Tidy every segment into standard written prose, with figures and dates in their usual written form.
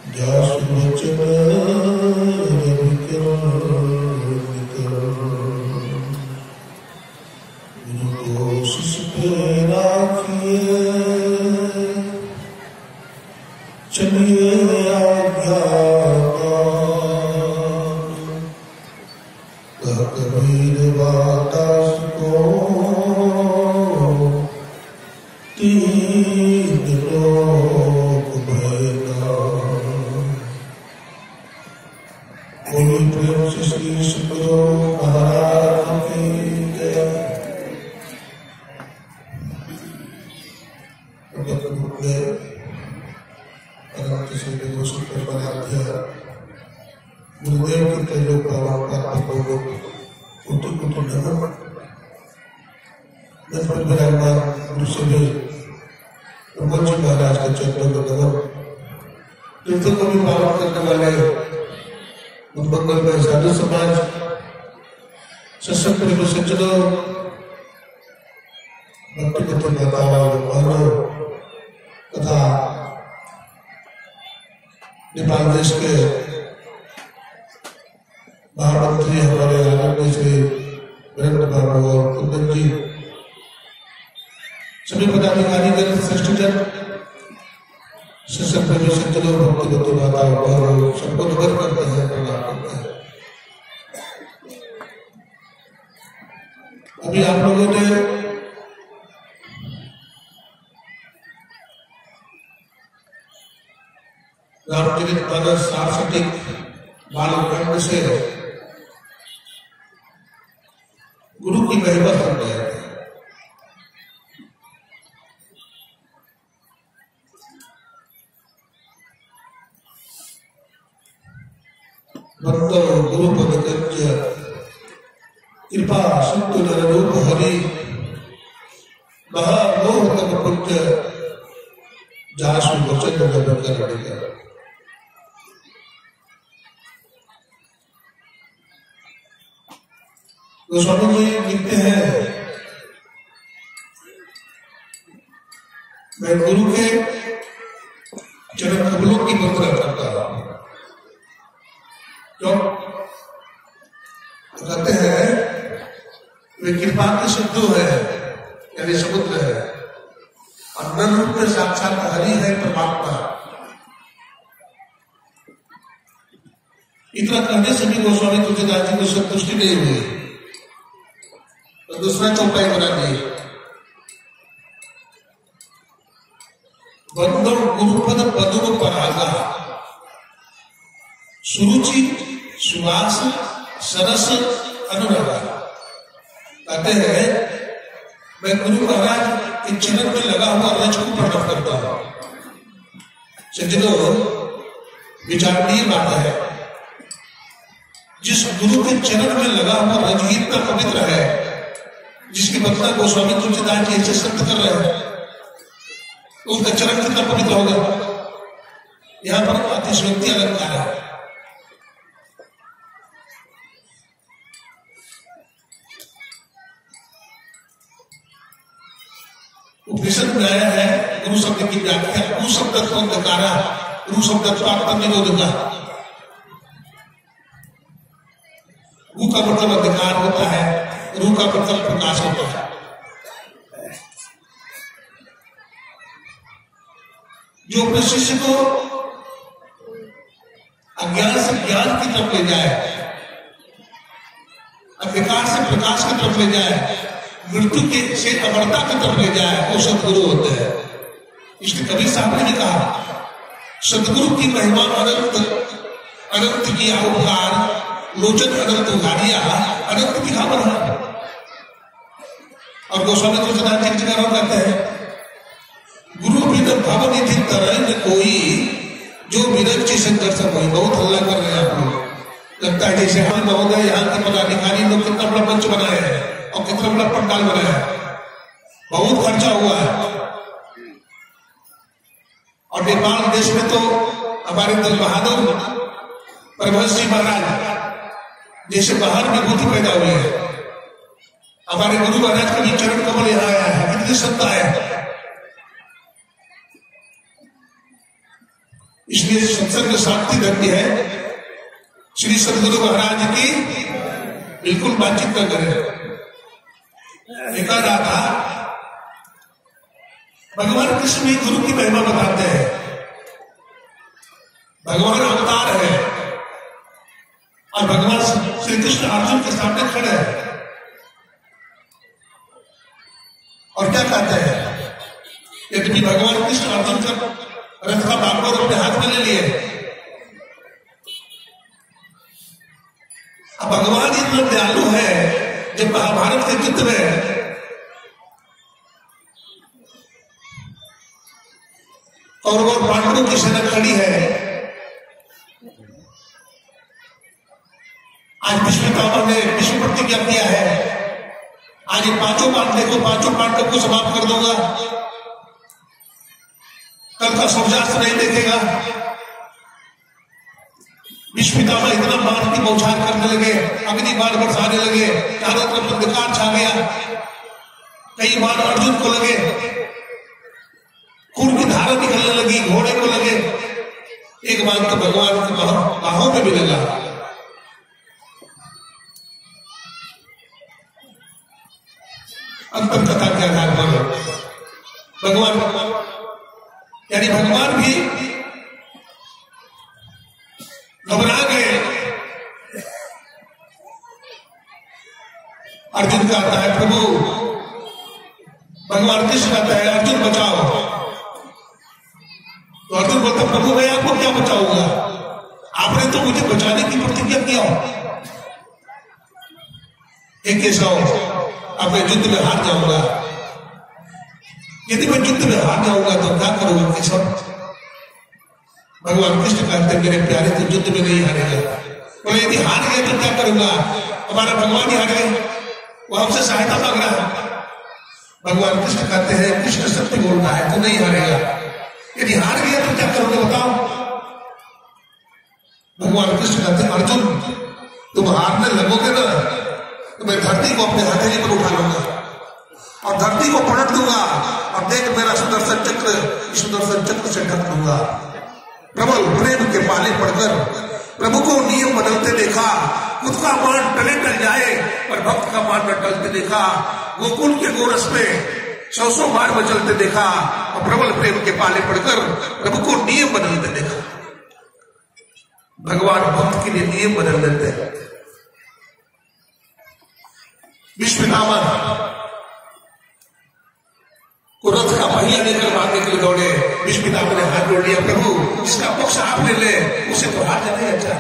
गोस्वामी जी लिखते हैं, मैं गुरु के चरण कमलों की वंदना करता हूं। क्यों कहते हैं वे कृपा के सिंधु है, यानी समुद्र है, और नर रूप में साक्षात हरि है, परमात्मा। इतना कहने से भी गोस्वामी तुलसीदास जी को संतुष्टि नहीं हुई, तो दूसरा चौपाई बना दिए, बंदो गुरुपद पदुर परागा, सुरुचि सुवास सरस अनुरागा। कहते हैं मैं गुरु महाराज के चरण में लगा हुआ रज को प्रकट करता हूं। सज्जनों, विचारणीय बात है, जिस गुरु के चरण में लगा हुआ रज ही इतना पवित्र है, जिसकी वंदना गोस्वामी तुलसीदास जी ऐसे संत कर रहे हैं, उसका चरण कितना पवित्र होगा। यहां पर अतिशयोक्ति अलंकार है। उपनिषद में आया है गुरु शब्द की व्याख्या, गुरु शब्द अंधकारा, गुरु शब्द निरोधका। गु का मतलब अंधकार होता है, रू का मतलब प्रकाश होता है। जो अपने शिष्य को अज्ञान से ज्ञान की तरफ ले जाए, अंधकार से प्रकाश की तरफ ले जाए, मृत्यु के से अमरता की तरफ ले जाए, वो सदगुरु होते हैं। इसलिए कबीर साहब ने भी कहा, सदगुरु की महिमा अनंत, अनंत किया उपकार, लोचन अनंत उघारिया, अनंत की खबर है। और गोस्वामी तुलसीदास जी की जगह कहते हैं, गुरु बिन भव निधि तरन कोई, जो विरक्ति से दर्शन हुई। बहुत हल्ला कर रहे हैं आप लोग, लगता है जैसे हम महोदय यहाँ के पदाधिकारी लोग कितना बड़ा मंच बनाए हैं और कितना बड़ा पंडाल बनाया है, बहुत खर्चा हुआ है। और नेपाल देश में तो हमारे दल बहादुर परमहंस जी महाराज जैसे बाहर विभूति पैदा हुई है। हमारे गुरु महाराज का भी चरण कमल यहाँ आया है, कितनी सत्ता है। इसलिए सत्संग शांति धर्म है। श्री सदगुरु महाराज की बिल्कुल बातचीत न करें। देखा रहा था भगवान कृष्ण भी गुरु की महिमा बताते हैं। भगवान अवतार है और भगवान श्री कृष्ण अर्जुन के सामने खड़े हैं और क्या कहते हैं? यदि भगवान कृष्ण अर्जुन का रथ का बागडोर अपने हाथ में ले लिए। अब भगवान इतना दयालु है, जब महाभारत के युद्ध में कौरव और पांडवों की सेना खड़ी है, आज भीष्म पितामह ने विश्व प्रतिज्ञा किया है, आज ये पांचों पांडवों को समाप्त कर दूंगा, कल का सूर्यास्त नहीं देखेगा। भीष्म पितामह इतना बाण की बौछार करने लगे, अग्नि बाण बरसाने लगे, चारों तरफ अंधकार छा गया। कई बाण अर्जुन को लगे, खून की धारा निकलने लगी, घोड़े को लगे। एक बाण तो भगवान की बाहों में भी लगा। अंतर कथा के आधार पर भगवान यानी भगवान भी घबरा गए। अर्जुन कहता है प्रभु, भगवान कृष्ण कहता है अर्जुन बचाओ। तो अर्जुन बोलता प्रभु मैं आपको क्या बचाऊंगा, आपने तो मुझे बचाने की प्रतिज्ञा किया। एक केशव अब मैं युद्ध में हार जाऊंगा, यदि मैं युद्ध में हार जाऊंगा तो क्या करूंगा केशव? भगवान कृष्ण कहते मेरे प्यारे तो युद्ध में नहीं हारेगा। बोले यदि हार गए तो क्या करूंगा? हमारा भगवान ही हार गए, वो हमसे सहायता मांग रहा है। भगवान कृष्ण कहते हैं कृष्ण सत्य बोल रहा है, तो नहीं हारेगा। यदि हार गया तो क्या करोगे बताओ? भगवान कृष्ण कहते हैं अर्जुन तुम हारने लगोगे ना तो मैं धरती को अपने हथेली पर उठा लूंगा और धरती को पलट दूंगा और देख मेरा सुदर्शन चक्र से ढक दूंगा। प्रबल प्रेम के पाले पड़कर प्रभु को नियम बदलते देखा, खुद का मान टले टल जाए पर भक्त का मान न टलते देखा। गोकुल के गोरस में 100 बार बचलते देखा और प्रबल प्रेम के पाले पड़कर प्रभु को नियम बदलते देखा। भगवान भक्त के लिए नियम बदल देते हैं। भीष्म पितामह को रथ का पहिया लेकर मारने के लिए दौड़े। भीष्म पितामह ने हाथ जोड़ लिया, प्रभु जिसका पक्ष आपने ले उसे तो हार जाने अच्छा।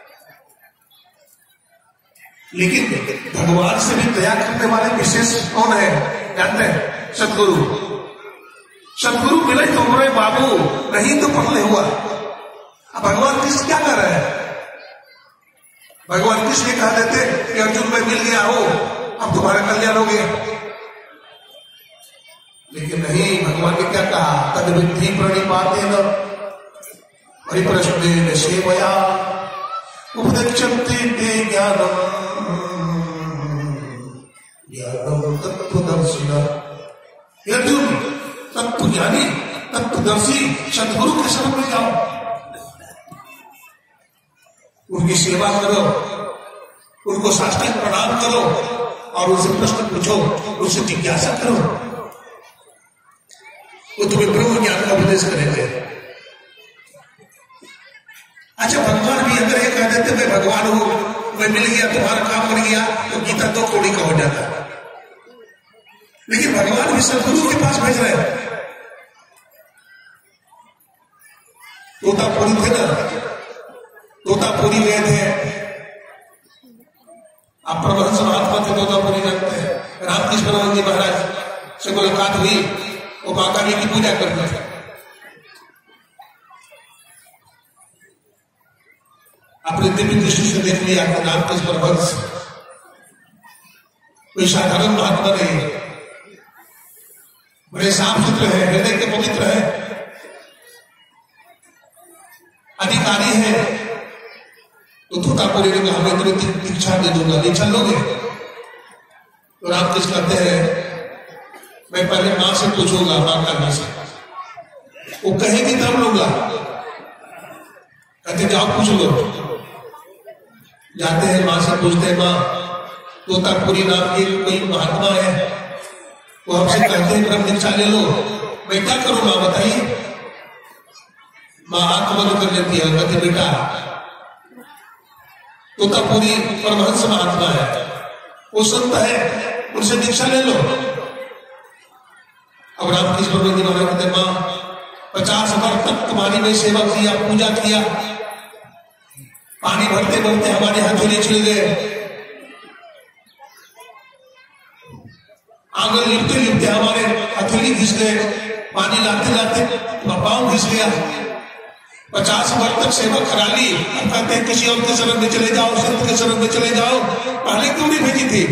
लेकिन भगवान से भी दया करने वाले विशेष कौन है जानते हैं? सदगुरु। सदगुरु मिले तो बोले बाबू, नहीं तो पगले हुआ। अब भगवान कृष्ण क्या कर रहे हैं? भगवान कृष्ण कह देते कि अर्जुन मैं मिल गया हो, अब तुम्हारा कल्याण हो गया। लेकिन नहीं, भगवान ने क्या कहा? तद विद्धि प्रणिपातेन परिप्रश्नेन सेवया उपदिच्छन्ति ते ज्ञानम् तत्त्वदर्शिनः। अर्जुन तत्वज्ञानी तत्वदर्शी सदगुरु के शरण में जाओ, उनकी सेवा करो, उनको साष्टांग प्रणाम करो और उनसे प्रश्न पूछो, उनसे जिज्ञासा करो, वो तुम्हें ब्रह्म ज्ञान का उपदेश करेंगे। अच्छा भगवान भी अगर ये कह देते मैं भगवान हूं, मैं मिल गया, तुम्हारा काम बन गया, तो गीता 2 कौड़ी का हो जाता। लेकिन भगवान भी सदगुरु के पास भेज रहे हैं। तोतापुरी थे ना, तोतापुरी गए थे, आप परमहंस महात्मा थे, तोतापुरी जानते हैं। रामकृष्ण परमहंस जी महाराज से मुलाकात हुई, वो माता जी की पूजा करते थे। अपने दिव्य दृष्टि से देख लिया कि रामकृष्ण परमहंस कोई साधारण महात्मा नहीं, बड़े साफ सुथरे हैं, हृदय के पवित्र है, अधिकारी है। तो तोतापुरी ने कहा मैं तुम्हें दीक्षा दे दूंगा, दीक्षा लोगे? तो रामकृष्ण कहते हैं मैं पहले मां से पूछूंगा, मां का से वो कहेगी तब लूंगा। जाओ पूछ लो। जाते हैं माँ से पूछते हैं, माँ तोतापुरी नाम की कोई महात्मा है, वो हमसे कहते हैं ब्रह्म दीक्षा ले लो, मैं क्या करूं माँ बताइए। माँ आंख बंद कर लेती है, कहते बेटा तोतापुरी परमहंस महात्मा है, वो संत है, उनसे दीक्षा ले लो। अब रामकृष्ण जी महाराज कहते माँ 50 वर्ष तक तुम्हारी में सेवा किया, पूजा किया, पानी भरते भरते हमारे हथेली छिल गए, आंगन लिपते लिपते हमारे हथेली घिस गए, पानी लाते लाते पाँव घिस गया। 50 वर्ष तक सेवा करा ली, अब कहते हैं किसी और के शरण में चले जाओ, संत के शरण में चले जाओ, पहले क्यों नहीं भेजी थी।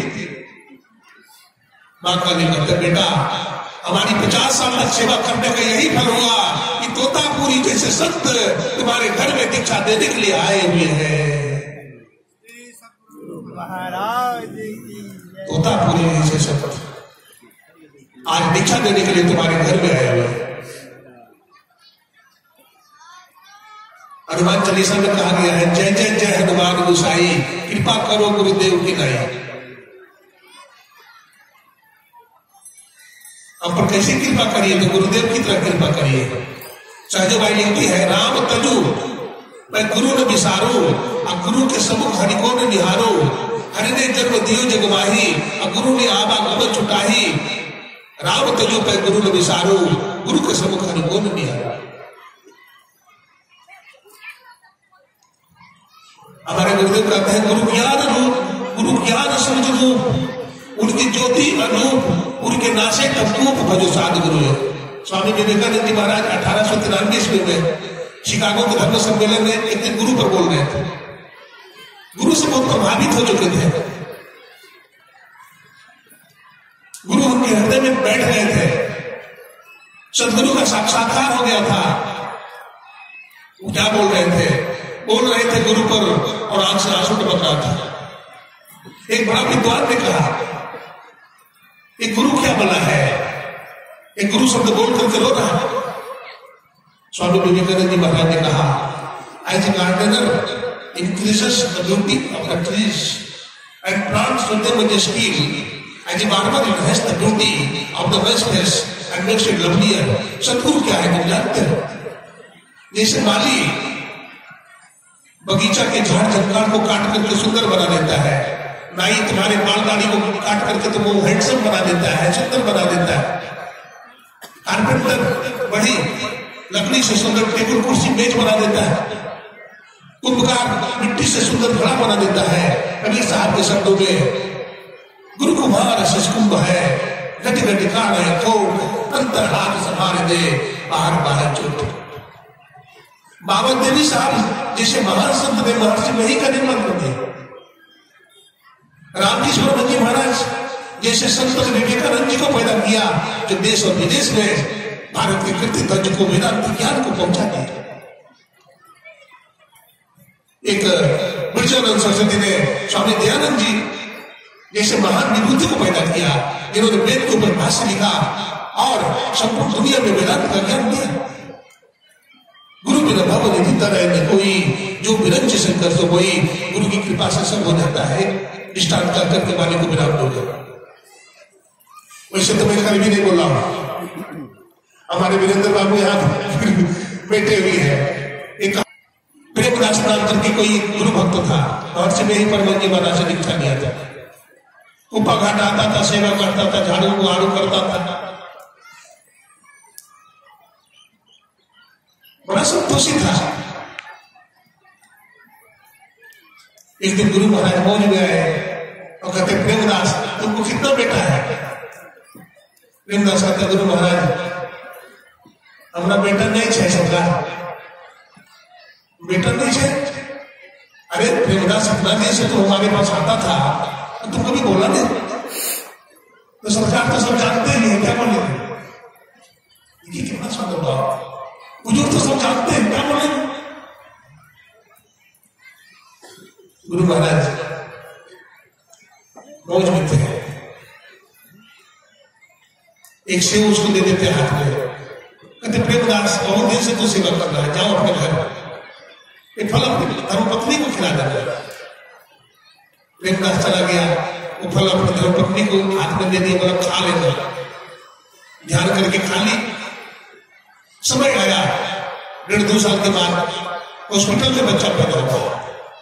माँ का नहीं कहते बेटा हमारी 50 साल तक सेवा करने का यही फल हुआ कि तोतापुरी जैसे संत तुम्हारे घर में दीक्षा देने के लिए आए हुए हैं। तोतापुरी जैसे संत आज दीक्षा देने के लिए तुम्हारे घर में आए हुए हैं। हनुमान चालीसा में कहा गया है, जय जय जय हनुमान गोसाई, कृपा करो गुरुदेव की नाई। हम पर कैसे कृपा करिए, तो गुरुदेव की तरह कृपा करिए। सहजबाई लिखती है, राम तजु मैं गुरु न विसारो, और गुरु के समुख हरि को न निहारो। हरि ने जन्म दियो जगमाही, और गुरु ने आवागम छुटाही। राम तजु मैं गुरु न विसारो, गुरु के समुख हरि को न निहारो। हमारे गुरुदेव कहते हैं, गुरु ज्ञान रूप, गुरु ज्ञान समझ रूप, उनकी ज्योति अनूप, उनके नासे कपूप भजो साध गुरु है। स्वामी विवेकानंद जी महाराज 1893 ईस्वी में शिकागो के धर्म सम्मेलन में एक दिन गुरु पर बोल रहे थे। गुरु से बहुत प्रभावित हो चुके थे, गुरु उनके हृदय में बैठ गए थे, सदगुरु का साक्षात्कार हो गया था। वो क्या बोल रहे थे गुरु पर, और आंख से आंसू टपक रहा था। एक बड़ा विद्वान ने कहा, एक गुरु क्या बना है, एक गुरु शब्द बोल करके रो रहा है। स्वामी विवेकानंद जी महाराज ने कहा, as a gardener increases the beauty of the trees and plants with them with a skill, as a barber enhances the beauty of the vessels and makes it lovelier. सदगुरु क्या है तुम जानते हो? जैसे माली बगीचा के झाड़ झंकार को काट करके सुंदर बना देता है, नाई तुम्हारे मालगाड़ी को काट करके तुमको हैंडसम बना देता है, सुंदर बना देता है। कारपेंटर बड़ी लकड़ी से सुंदर टेबल कुर्सी मेज बना देता है। कुंभकार मिट्टी से सुंदर घड़ा बना देता है। कबीर साहब के शब्दों में, गुरु कुम्हार कुंभ है, गट गट कान है खोट, अंतर हाथ संभाल दे, बाहर बाहर चोट। बाबा देवी साहब जैसे महान संत ने महर्षि वही का निर्माण कर दिया। रामकृष्ण जी महाराज जैसे संत विवेकानंद जी को पैदा किया, जो देश और विदेश में भारत के कीर्ति ध्वज को, वेदांत ज्ञान को पहुंचा दिया। एक ब्रजानंद सरस्वती ने स्वामी दयानंद जी जैसे महान विभूति को पैदा किया, जिन्होंने वेद के ऊपर भाष्य लिखा और संपूर्ण दुनिया में वेदांत का ज्ञान दिया। गुरु बिना भव निधि तरह न कोई, जो विरंच शंकर तो कोई। गुरु की कृपा से सब हो जाता है, दृष्टांत कर करके वाले को विराम दोगे। वैसे तो मैं कल भी नहीं बोला हूं, हमारे वीरेंद्र बाबू यहाँ बैठे हुए हैं। एक प्रेमदास नाम करके कोई गुरु भक्त था, और से में ही परमहंस जी महाराज से दीक्षा लिया था। ऊपा घाट आता था, सेवा करता था, झाड़ू बुहाड़ू करता था, बड़ा संतोषी था। एक दिन गुरु महाराज मौज में आए और कहते, प्रेमदास तुमको कितना बेटा है? प्रेमदास कहते, गुरु महाराज हमारा बेटा नहीं है, सबका बेटा नहीं है। अरे प्रेमदास अपना देश तो हमारे पास आता था, तो तुम कभी बोला नहीं? तो सरकार तो सब जानते ही है, क्या बोले? ये कितना सुंदर बात, बुजुर्ग तो सब जानते हैं, क्या बोले? गुरु महाराज मौज में थे, एक सेव उसको दे देते हाथ में, कहते प्रेमदास बहुत दिन से तू सेवा कर रहा है, जाओ अपने घर। ये फल अपनी धर्मपत्नी को खिला देना। प्रेमदास चला गया, वो फल अपनी धर्मपत्नी को हाथ में दे दिया, बोला खा लेना। ध्यान करके खा ली। समय आया 1.5-2 साल के बाद हॉस्पिटल में बच्चा पैदा हुआ।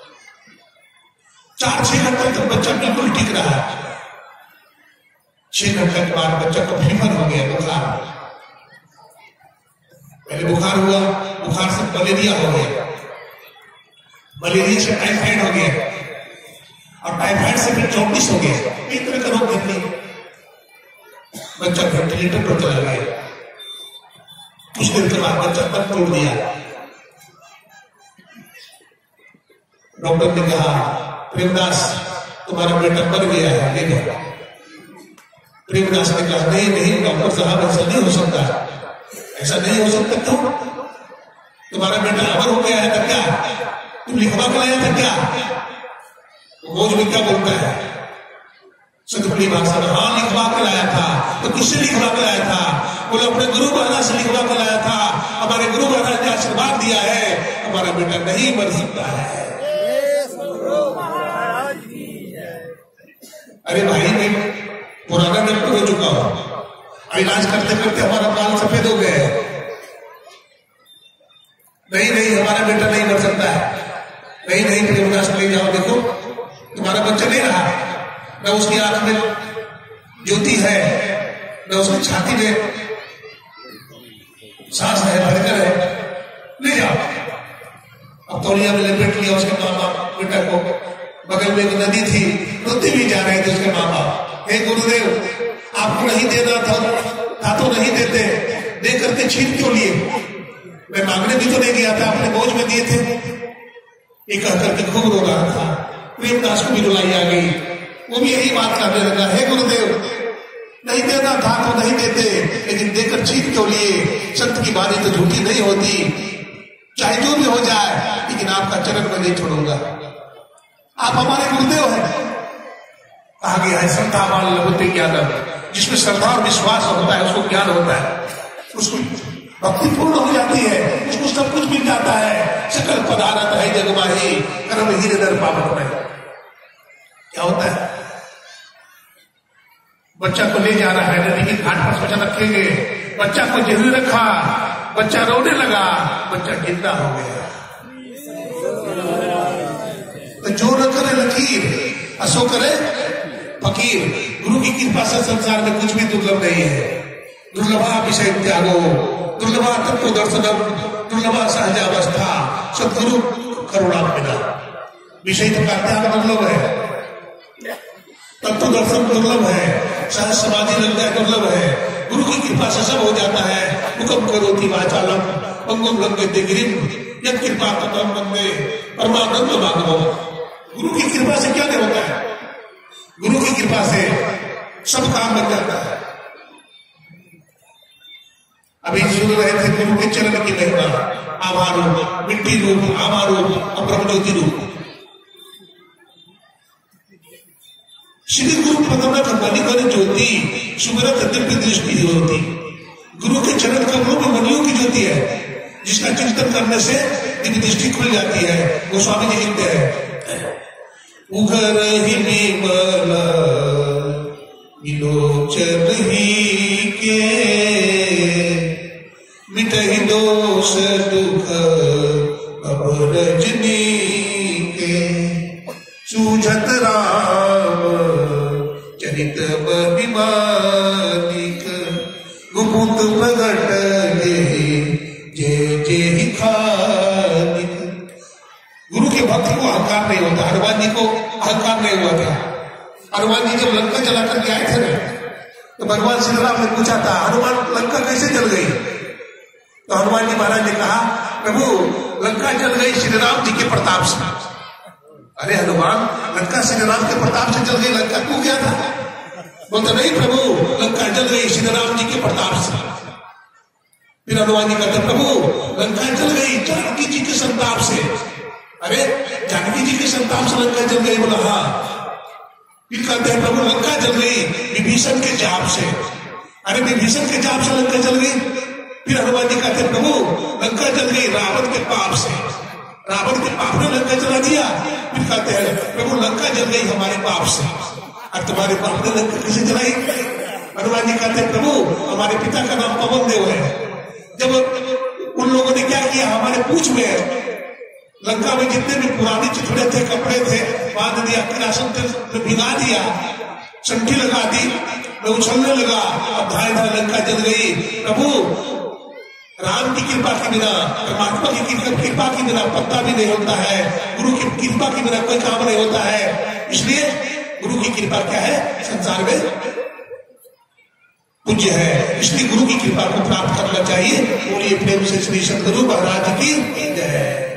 4-6 घंटे तक बच्चा बिल्कुल ठीक रहा। 6 घंटे के बाद बच्चा को फीवर हो गया, बुखार। पहले बुखार हुआ, बुखार से मलेरिया हो गया, मलेरिया से टाइफाइड हो गया, और टाइफाइड से फिर जॉन्डिस हो गया। एक तरह का रोग देखने बच्चा वेंटिलेटर पर चला गया। कुछ दिन के बाद बच्चा तब तोड़ दिया। डॉक्टर ने कहा प्रेमदास तुम्हारा बेटा मर गया है, ले जाओ। प्रेमदास ने कहा नहीं नहीं डॉक्टर साहब, ऐसा नहीं हो सकता, ऐसा नहीं हो सकता। क्यों? तुम्हारा बेटा अमर हो गया है तो क्या? तुम लिखवा के लाया था क्या? रोज में क्या बोलता है सतपुड़ी भाषा में? हाँ लिखवा के लाया था। तो किससे लिखवा के लाया था? बोले अपने गुरु महाराज से लिखवा के लाया था। हमारे गुरु महाराज ने आशीर्वाद दिया है, हमारा बेटा नहीं मर सकता है। अरे भाई मैं पुराना डॉक्टर हो चुका हूं, इलाज करते करते हमारा बाल सफेद हो गए। नहीं नहीं हमारा बेटा नहीं मर सकता है। नहीं नहीं प्रेमदास ले जाओ, देखो तुम्हारा बच्चा नहीं रहा, न उसकी आंख में ज्योति है, न उसकी छाती में सांस है, धड़कन है, ले जाओ। अब तौलिया में लपेट लिया उसके माँ बाप बेटा को। बगल में एक नदी थी, रोते भी जा रहे थे उसके माँ बाप। हे गुरुदेव आपको नहीं देना था तो नहीं देते, दे करके छीन क्यों लिए? मैं मांगने भी तो नहीं गया था, अपने बोझ में दिए थे। ये कह करके खूब रो रहा था। प्रेमदास को भी रुलाई आ गई, वो भी यही बात करने लगा, हे गुरुदेव नहीं देना था तो नहीं देते, लेकिन देकर छीन क्यों लिए? संत की बानी तो झूठी नहीं होती, चाहे जो भी हो जाए, लेकिन आपका चरण में नहीं छोड़ूंगा। आप हमारे गुरुदेव हैं। कहा गया है श्रद्धावान लभते ज्ञानम, जिसमें श्रद्धा और विश्वास होता है उसको ज्ञान होता है, उसको भक्ति पूर्ण हो जाती है, उसको सब कुछ मिल जाता है। सकल पदार्थ है जगमाही, कर्म हीरे पावक में। क्या होता है? बच्चा को ले जा रहा है नदी के घाट पर, बच्चा रखेंगे, बच्चा को जरूर रखा, बच्चा रोने लगा, बच्चा जिंदा हो गया। तो जो न करे लकीर असो करे फकीर। गुरु की कृपा से संसार में कुछ भी दुर्लभ नहीं है। दुर्लभा विषय त्यागो, दुर्लभा तत्व दर्शनम, दुर्लभा सहजावस्था, सदगुरु करुणा बिना। विषय का त्याग दुर्लभ है, तत्व दर्शन दुर्लभ है, सहज समाधि लगता है दुर्लभ है। गुरु की कृपा से सब हो जाता है। हुक्म करोति वाचालम पंगुम लंघयते गिरिम यत् कृपा ततः वन्दे परमानंद माधवम्। गुरु की कृपा से क्या नहीं होता है? गुरु की कृपा से सब काम बन जाता है। अभी सुन रहे थे गुरु के चरण की महिमा, आभा रूप, मिट्टी रूप, आभा रूप, ब्रह्म ज्योति रूप। श्री गुरु पदमक मणिकर ज्योति सुमिरत दिव्य दृष्टि होती। गुरु के चरण का रूप मणियों की ज्योति है, जिसका चिंतन करने से दिव्य दृष्टि खुल जाती है। वो स्वामी जी लिखते हैं, उघर ही निर्मल विलोचन ही के, मिटहि दोष दुख अब रजनी के, सूझत राम चरित महिमानिक, गुपुत प्रगट जय जय खानिक। गुरु के भक्त को अहंकार नहीं होता। हनुमान जी को अहंकार नहीं हुआ था। हनुमान जी जब लंका चला करके आए थे ना, तो भगवान श्री राम ने पूछा था हनुमान लंका कैसे जल गई? तो हनुमान जी महाराज ने कहा प्रभु लंका जल गई श्री राम जी के प्रताप से। अरे हनुमान लंका श्री राम के प्रताप से जल गई, लंका क्यों गया था? बोलता नहीं प्रभु लंका जल गई श्री राम जी के प्रताप से। फिर हनुमान जी कहते प्रभु लंका जल गई जानकी जी के संताप से। अरे जानकी जी के संताप से लंका जल गई? बोला हाँ। फिर कहते हैं प्रभु लंका जल गई विभीषण के जाप से। अरे विभीषण के जाप से लंका जल गई। फिर हनुमान जी कहते प्रभु लंका जल गई रावण के पाप से। रावण के पाप ने लंका जला दिया। फिर कहते हैं प्रभु लंका जल गई हमारे पाप से, और तुम्हारे पाप ने लंका कैसे जलाई? हनुमान जी कहते हैं प्रभु हमारे पिता का नाम पवन देव है। जब उन लोगों ने क्या किया, हमारे पूछ में लंका में जितने भी पुराने चिथड़े थे, कपड़े थे, बांध दिया, किरासन थे भिगा दिया, चंटी लगा दी, मैं उछलने लगा, अब धाए धाए लंका जल गई। प्रभु राम की कृपा के बिना, परमात्मा की कृपा के बिना पत्ता भी नहीं होता है, गुरु की कृपा के बिना कोई काम नहीं होता है। इसलिए गुरु की कृपा क्या है, संसार में पूज्य है, इसलिए गुरु की कृपा को प्राप्त करना चाहिए। बोलिए प्रेम से श्री सद्गुरु महाराज की जय।